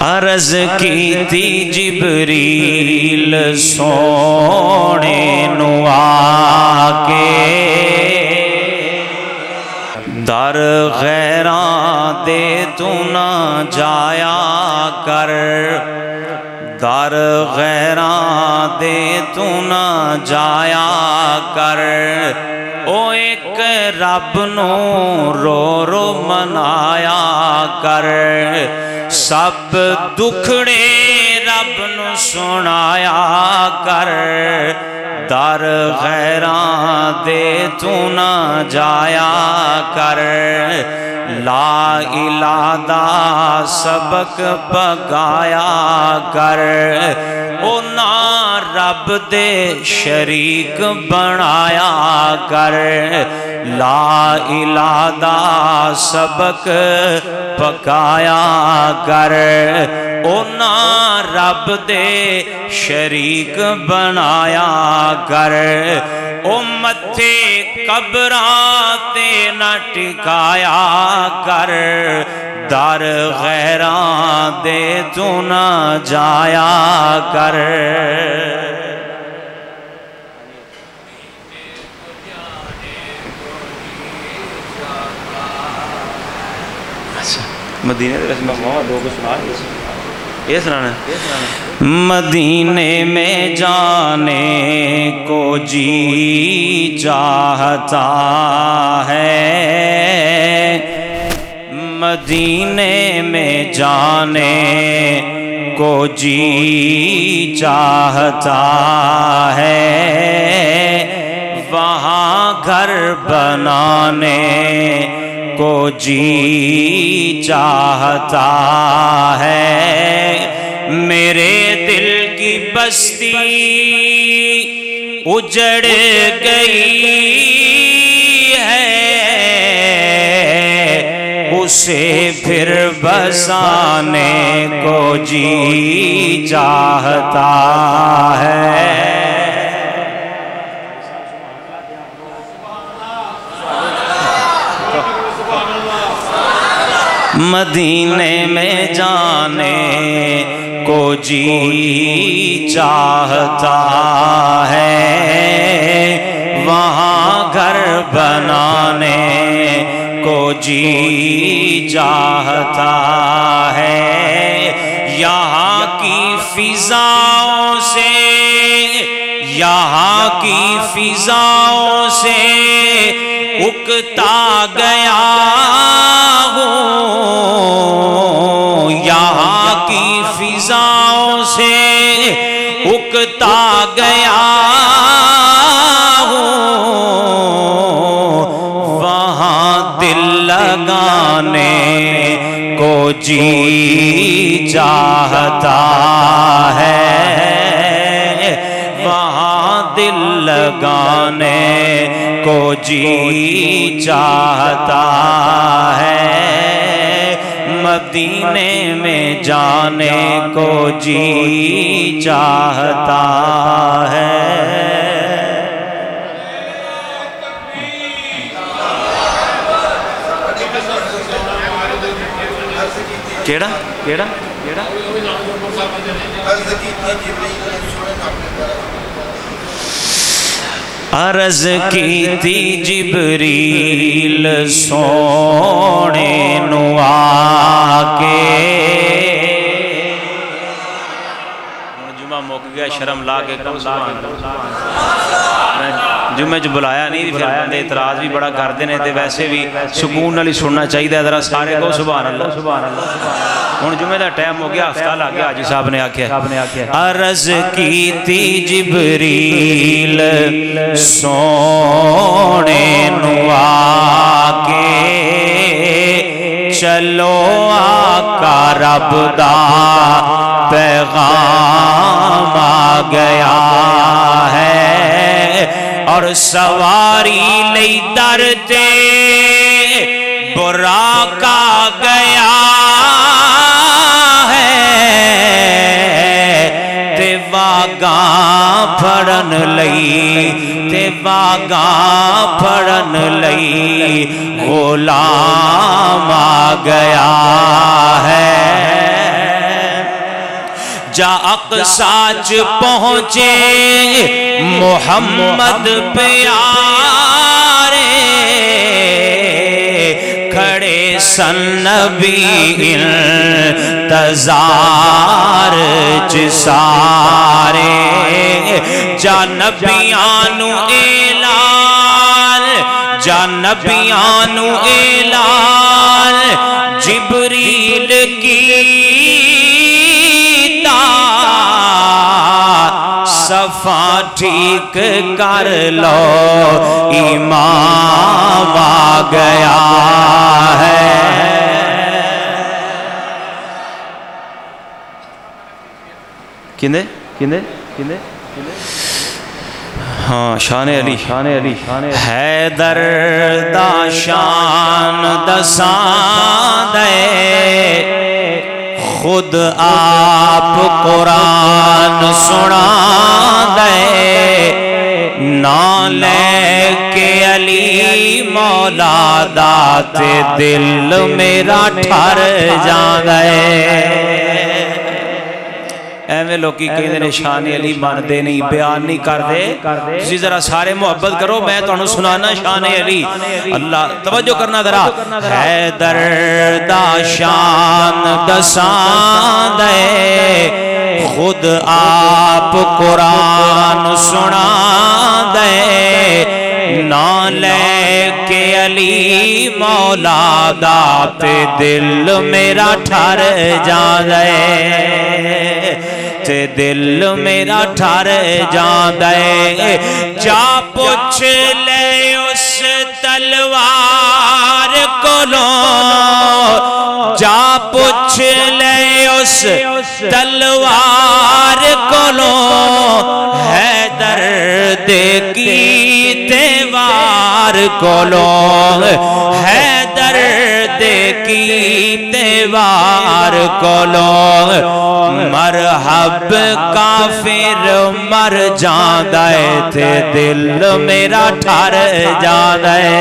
عرض کی تھی جبریل سونے نو آکے در غیراں دے تو نہ جایا کر در غیراں دے تو نہ جایا کر او ایک رب نو رو رو منایا کر سب دکھڑے رب نو سنایا کر در غیراں دے تو نہ جایا کر لا الہ دا سبق پگایا کر او نا رب دے شریک بنایا کر لا الہ دا سبق پکایا کر او نا رب دے شریک بنایا کر او متھے قبراں تے نہ ٹکایا کر در غیراں دے تو نہ جایا کر مدینے دے رسمہ محمد دو کو سنا یہ سنانا ہے مدینے میں جانے کو جی چاہتا ہے مدینے میں جانے کو جی چاہتا ہے وہاں گھر بنانے کو جی چاہتا ہے میرے دل کی بستی اجڑ گئی ہے اسے پھر بسانے کو جی چاہتا ہے مدینے میں جانے کو جی چاہتا ہے وہاں گھر بنانے کو جی چاہتا ہے یہاں کی فضاؤں سے یہاں کی فضاؤں سے اکتا گیا یہاں کی فضاؤں سے اکتا گیا وہاں دل لگانے کو جی چاہتا ہے وہاں دل لگانے کو جی چاہتا ہے مدینے میں جانے کو جی چاہتا ہے کیڑا کیڑا کیڑا عرض کی تھی جبریل سونے نو آکے جمعہ موک گیا شرم لا کے کم سبحان جمعہ جو بلایا نہیں پھر بندے اعتراض بھی بڑا کر دینے تھے ویسے بھی سکون نالی سننا چاہیے ذرا سارے کو سبحان اللہ ہن جمعہ دا ٹائم ہو گیا ہفتہ لگ گیا حاجی صاحب نے آکھیا عرض کی تھی جبریل سونے نو آکے چلو آقا رب دا پیغام آ گیا ہے اور سواری لئی در تے براق آ گیا ہے تے واگاں پھڑن لئی تے واگاں پھڑن لئی غلام آ گیا ہے جا اقصاچ پہنچے محمد پیارے کھڑے سن نبی انتظار چ سارے جا نبیانو اعلان جا نبیانو اعلان جبریل کی صفا ٹھیک کر لو امام آ گیا ہے کنے کنے کنے ہاں شان علی حیدر دا شان دسان دے خود آپ قرآن سنا دے نہ لے کے علی مولا دات دل میرا ٹھر جان گئے ایویں لوگی کہیں دے شان علی مان دے نہیں بیان نہیں کر دے تسی ذرا سارے محبت کرو میں تو انہوں سنانا شان علی اللہ توجہ کرنا ذرا حیدر دا شان دسان دے خود آپ قرآن سنا دے نہ لے کے علی مولا دات دل میرا ٹھر جان دے تے دل میرا ٹھر جان دے جا پوچھ لے اس تلوار کولوں جا پوچھ لے اس تلوار کولوں حیدر دے کی تیوار کولوں حیدر دے کی تیوار کولوں مرحب کافر مر جان دے تے دل میرا ٹھر جان دے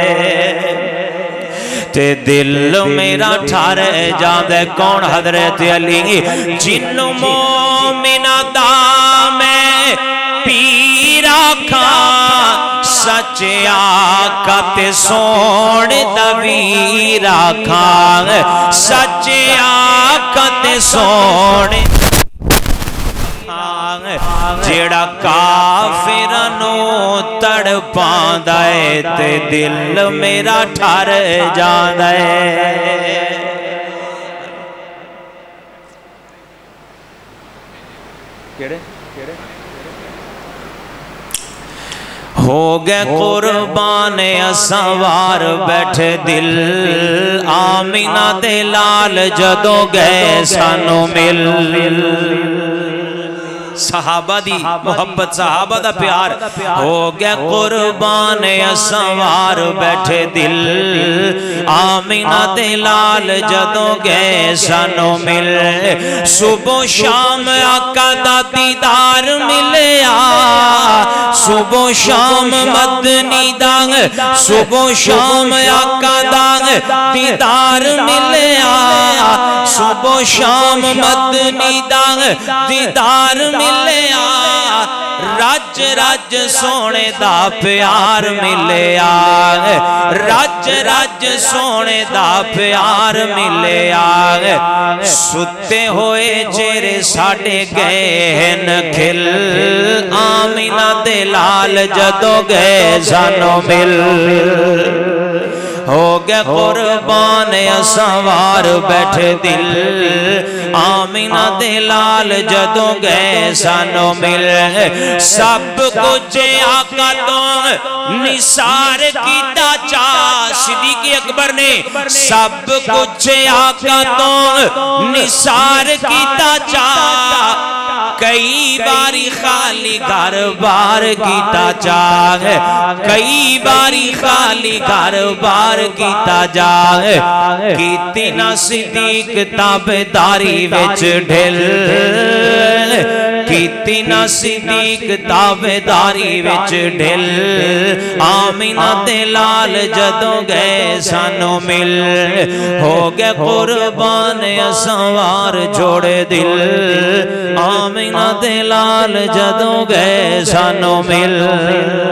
تے دل میرا ٹھر جان دے کون حضرت علی جن مومنہ دا میں پیرا کھان سچ آقا تے سوڑ دویرا کھان سچ آقا تے سوڑ جیڑا کافرانو تڑ پاندائے تے دل میرا ٹھر جاندائے کیڑے ہو گئے قربان اسوار بیٹھے دل آمینہ دے لال جدو گئے سانو مل صحابہ دی محبت صحابہ دا پیار ہو گیا قربان اسوار بیٹھے دل آمینہ دے لال جدوں گئے سانو مل صبح شام آقا دا دیدار ملیا صبح شام مدنی دانگ صبح شام آقا دانگ دیدار ملیا صبح شام مدنی دانگ دیدار ملیا رج رج سونے دا پیار ملیا رج رج سونے دا پیار ملیا ستے ہوئے چہرے ساڑے گئے ہیں کھل آمینہ دے لال جدو گئے سانو مل ہو گئے قربان اسوار بیٹھے دل آمینہ دے لال جدوں گئے سانو مل سب کچھ آقا تو نثار کیتا چاہ صدیق اکبر نے سب کچھ آقا تو نثار کیتا چاہ کئی باری خالی گھر بار کیتا چاہ کئی باری خالی گھر بار کیتا جاہ کیتی نہ صدیق تابداری وچ ڈھل कीती ना सिद्दीक ताबेदारी विच ढिल आमीना ते लाल जदों गए सानू मिल हो गए कुर्बान असवार जोड़े दिल आमीना ते लाल जदों गए सानू मिल